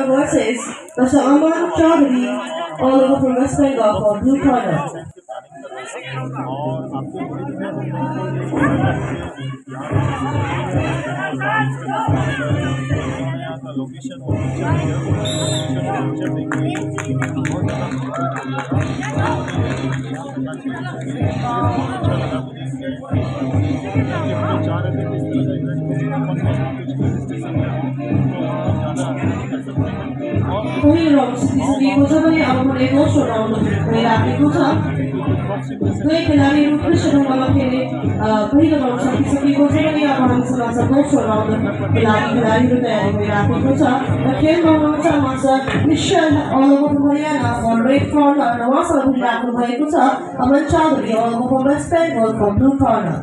versus Mr. Aman Chaudhary, all over from West Bengal for Blue Corner. पहिलो round जितिसकेको छ भने अब भने दोस्रो राउन्ड भइराखेको छ। दुई खेलाडीहरू कृष्ण ढङ्गमा खेले पहिलो राउन्ड सकिसकेको छ भने अब हामीसँग छ दोस्रो राउन्ड खेलाडीहरू तयारी भइराखेको छ र खेलमा हुनुहुन्छ master Michelle all over from Haryana for red corner र उहाँसँग भइराख्नु भएको छ Aman Chaudhary all over from West Bengal for blue corner।